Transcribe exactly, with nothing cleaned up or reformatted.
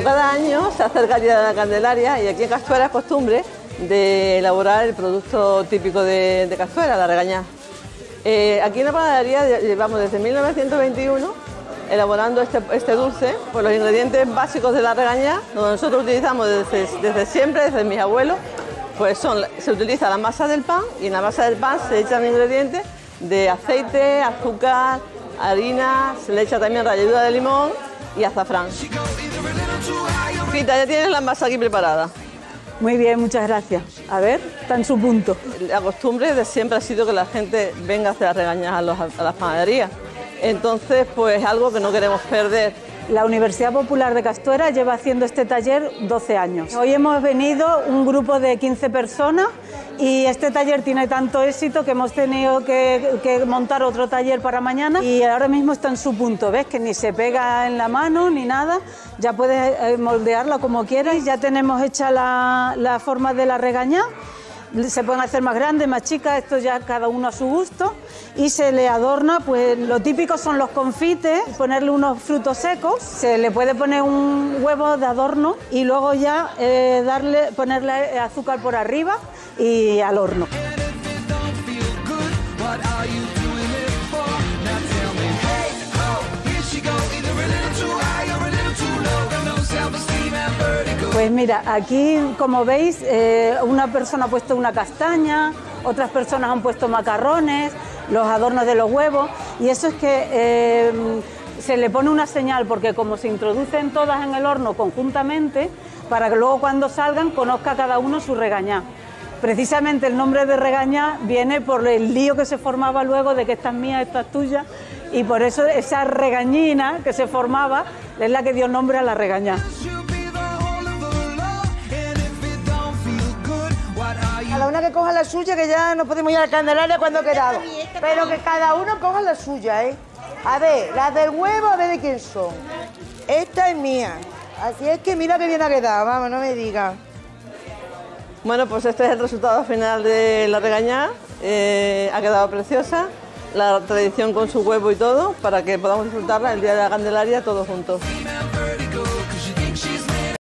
Como cada año se acerca el Día de la Candelaria y aquí en Castuera es costumbre de elaborar el producto típico de, de Castuera, la regañá. Eh, aquí en la panadería llevamos desde mil novecientos veintiuno elaborando este, este dulce, pues los ingredientes básicos de la regañá, donde nosotros utilizamos desde, desde siempre, desde mis abuelos, pues son, se utiliza la masa del pan y en la masa del pan se echan ingredientes de aceite, azúcar, harina, se le echa también ralladura de limón y azafrán. Rita, ya tienes la masa aquí preparada. Muy bien, muchas gracias. A ver, está en su punto. La costumbre de siempre ha sido que la gente venga a hacer las regañas a, los, a las panaderías. Entonces, pues algo que no queremos perder. La Universidad Popular de Castuera lleva haciendo este taller doce años. Hoy hemos venido un grupo de quince personas y este taller tiene tanto éxito que hemos tenido que, que montar otro taller para mañana y ahora mismo está en su punto. ¿Ves? Que ni se pega en la mano ni nada, ya puedes moldearla como quieras. Ya tenemos hecha la, la forma de la regañá. Se pueden hacer más grandes, más chicas, esto ya cada uno a su gusto y se le adorna, pues lo típico son los confites, ponerle unos frutos secos, se le puede poner un huevo de adorno y luego ya eh, darle, ponerle azúcar por arriba y al horno. Pues mira, aquí como veis, eh, una persona ha puesto una castaña, otras personas han puesto macarrones, los adornos de los huevos, y eso es que eh, se le pone una señal, porque como se introducen todas en el horno conjuntamente, para que luego cuando salgan conozca cada uno su regañá. Precisamente el nombre de regañá viene por el lío que se formaba luego de que esta es mía, esta es tuya, y por eso esa regañina que se formaba es la que dio nombre a la regañá. Cada una que coja la suya, que ya no podemos ir a la Candelaria cuando he quedado. Pero que cada uno coja la suya, ¿eh? A ver, las del huevo, a ver de quién son. Esta es mía. Así es que mira que bien ha quedado, vamos, no me digas. Bueno, pues este es el resultado final de la regañá. Eh, ha quedado preciosa. La tradición con su huevo y todo, para que podamos disfrutarla el día de la Candelaria todos juntos.